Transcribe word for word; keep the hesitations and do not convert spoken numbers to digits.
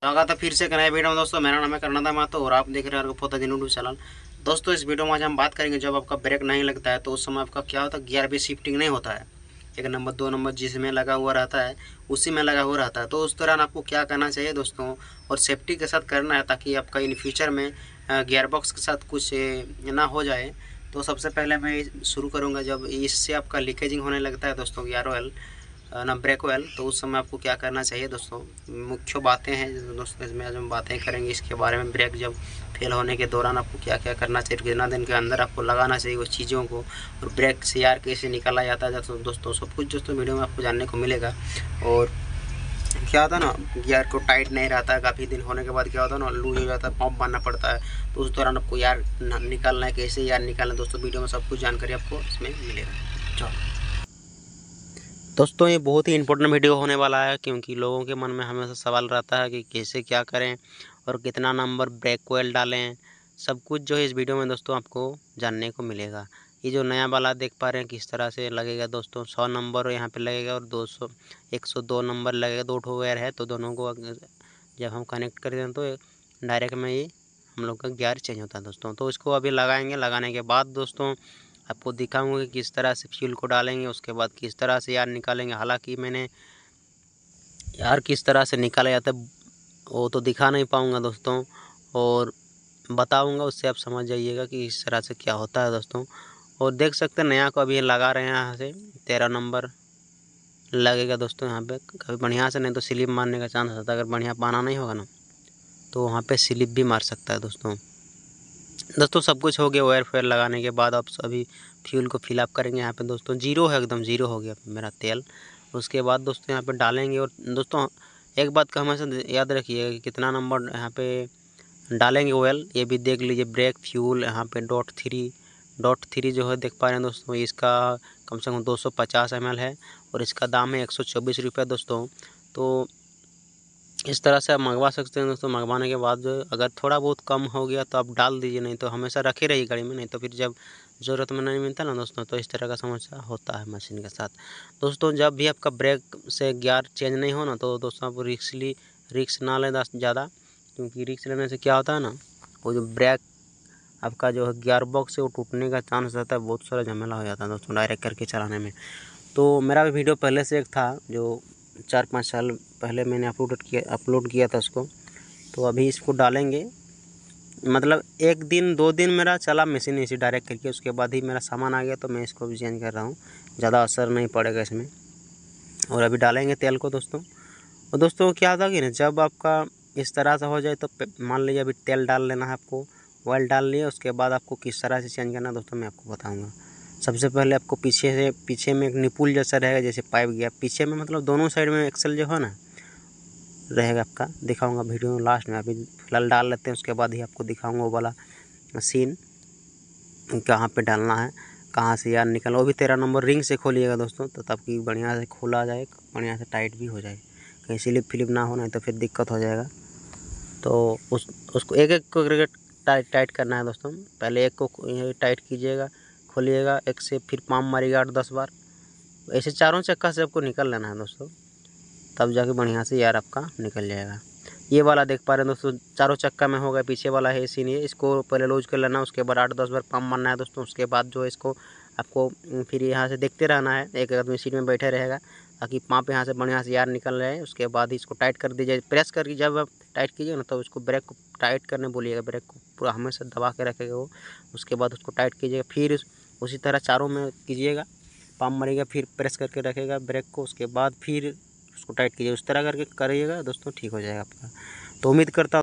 स्वागत है फिर से एक नए वीडियो में दोस्तों। मेरा नाम है कर्णदा महतो और आप देख रहे हैं फोता जी यूट्यूब चैनल। दोस्तों इस वीडियो में आज हम बात करेंगे जब आपका ब्रेक नहीं लगता है तो उस समय आपका क्या होता है, गियर भी शिफ्टिंग नहीं होता है। एक नंबर दो नंबर जिसमें लगा हुआ रहता है उसी में लगा हुआ रहता है। तो उस दौरान आपको क्या करना चाहिए दोस्तों, और सेफ्टी के साथ करना है ताकि आपका इन फ्यूचर में गियर बॉक्स के साथ कुछ ना हो जाए। तो सबसे पहले मैं शुरू करूँगा, जब इससे आपका लीकेजिंग होने लगता है दोस्तों गियर ऑयल ना ब्रेक ऑयल, तो उस समय आपको क्या करना चाहिए दोस्तों। मुख्य बातें हैं दोस्तों, इसमें आज हम बातें करेंगे इसके बारे में। ब्रेक जब फेल होने के दौरान आपको क्या क्या करना चाहिए, कितना दिन के अंदर आपको लगाना चाहिए उस चीज़ों को, और ब्रेक से यार कैसे निकाला जाता है तो दोस्तों सब कुछ दोस्तों वीडियो में आपको जानने को मिलेगा। और क्या होता है ना, गियर को टाइट नहीं रहता है, काफ़ी दिन होने के बाद क्या होता है ना लूज हो जाता है, पंप मारना पड़ता है। तो उस दौरान आपको यार निकालना है, कैसे यार निकालना है दोस्तों, वीडियो में सब कुछ जानकारी आपको इसमें मिलेगा। चलो दोस्तों ये बहुत ही इंपॉर्टेंट वीडियो होने वाला है, क्योंकि लोगों के मन में हमेशा सवाल रहता है कि कैसे क्या करें और कितना नंबर ब्रेक ऑयल डालें। सब कुछ जो है इस वीडियो में दोस्तों आपको जानने को मिलेगा। ये जो नया वाला देख पा रहे हैं किस तरह से लगेगा दोस्तों, सौ नंबर यहाँ पे लगेगा और दो सौ एक सौ दो नंबर लगेगा। दो ठो वायर है तो दोनों को जब हम कनेक्ट करते हैं तो डायरेक्ट में ये हम लोग का गियर चेंज होता है दोस्तों। तो इसको अभी लगाएंगे, लगाने के बाद दोस्तों आपको दिखाऊंगा कि किस तरह से फ्यूल को डालेंगे, उसके बाद किस तरह से यार निकालेंगे। हालांकि मैंने यार किस तरह से निकाला जाता है वो तो दिखा नहीं पाऊंगा दोस्तों, और बताऊंगा, उससे आप समझ जाइएगा कि इस तरह से क्या होता है दोस्तों। और देख सकते हैं नया को अभी लगा रहे हैं, यहाँ से तेरह नंबर लगेगा दोस्तों। यहाँ पे कभी बढ़िया से, नहीं तो स्लिप मारने का चांस रहता है। अगर बढ़िया पाना नहीं होगा ना तो वहाँ पे स्लिप भी मार सकता है दोस्तों। दोस्तों सब कुछ हो गया, वायर फेयर लगाने के बाद आप सभी फ्यूल को फिलअप करेंगे। यहाँ पे दोस्तों जीरो है, एकदम जीरो हो गया मेरा तेल। उसके बाद दोस्तों यहाँ पे डालेंगे। और दोस्तों एक बात का हमेशा याद रखिए कि कितना नंबर यहाँ पे डालेंगे ऑयल, ये भी देख लीजिए। ब्रेक फ्यूल यहाँ पे डॉट थ्री डॉट थ्री जो है देख पा रहे हैं दोस्तों, इसका कम से कम दो सौ पचास एम एल है और इसका दाम है एक सौ चौबीस रुपये दोस्तों। तो इस तरह से आप मंगवा सकते हैं दोस्तों। मंगवाने के बाद जो अगर थोड़ा बहुत कम हो गया तो आप डाल दीजिए, नहीं तो हमेशा रखे रहिए गाड़ी में, नहीं तो फिर जब ज़रूरत में नहीं मिलता ना दोस्तों तो इस तरह का समस्या होता है मशीन के साथ। दोस्तों जब भी आपका ब्रेक से गियर चेंज नहीं हो ना तो दोस्तों आप रिक्सली रिक्स ना लें ज़्यादा, क्योंकि रिक्स लेने से क्या होता है ना, वो जो ब्रेक आपका जो है गियर बॉक्स से वो टूटने का चांस रहता है, बहुत सारा झमेला हो जाता है दोस्तों डायरेक्ट करके चलाने में। तो मेरा भी वीडियो पहले से एक था जो चार पाँच साल पहले मैंने अपलोड किया अपलोड किया था उसको। तो अभी इसको डालेंगे, मतलब एक दिन दो दिन मेरा चला मशीन इसी डायरेक्ट करके, उसके बाद ही मेरा सामान आ गया तो मैं इसको भी चेंज कर रहा हूँ। ज़्यादा असर नहीं पड़ेगा इसमें। और अभी डालेंगे तेल को दोस्तों। और दोस्तों क्या था कि ना, जब आपका इस तरह से हो जाए तो मान लीजिए अभी तेल डाल लेना है आपको, ऑयल डाल लिया, उसके बाद आपको किस तरह से चेंज करना है दोस्तों मैं आपको बताऊँगा। सबसे पहले आपको पीछे से पीछे में एक निपुल जैसा रहेगा, जैसे पाइप गया पीछे में, मतलब दोनों साइड में एक्सल जो है ना रहेगा आपका, दिखाऊंगा वीडियो में लास्ट में। अभी फिलहाल डाल लेते हैं, उसके बाद ही आपको दिखाऊंगा वो वाला सीन कहाँ पे डालना है, कहाँ से यार निकलना। वो भी तेरह नंबर रिंग से खोलिएगा दोस्तों, तो तब कि बढ़िया से खोला जाए, बढ़िया से टाइट भी हो जाए, कहीं स्लिप फिलिप ना हो, नहीं तो फिर दिक्कत हो जाएगा। तो उस उसको एक एक करके टाइट टाइट करना है दोस्तों। पहले एक को टाइट कीजिएगा, खोलिएगा, एक से फिर पाम मारिएगा आठ दस बार, ऐसे चारों चक्का से आपको निकल लेना है दोस्तों, तब जाके बढ़िया से यार आपका निकल जाएगा। ये वाला देख पा रहे हैं दोस्तों, चारों चक्का में होगा, पीछे वाला है इसी लिए। इसको पहले लूज कर लेना, उसके बाद आठ दस बार पंप मारना है दोस्तों। उसके बाद जो है इसको आपको फिर यहाँ से देखते रहना है, एक आदमी सीट में बैठे रहेगा ताकि पंप यहाँ से बढ़िया से यार निकल रहे। उसके बाद इसको टाइट कर दीजिए, प्रेस करके जब आप टाइट कीजिए ना तो उसको ब्रेक को टाइट करने बोलिएगा, ब्रेक को पूरा हमेशा दबा के रखेगा वो। उसके बाद उसको टाइट कीजिएगा, फिर उसी तरह चारों में कीजिएगा, पंप मारिएगा, फिर प्रेस करके रखेगा ब्रेक को, उसके बाद फिर उसको टाइट कीजिए। उस तरह करके करिएगा दोस्तों, ठीक हो जाएगा आपका। तो उम्मीद करता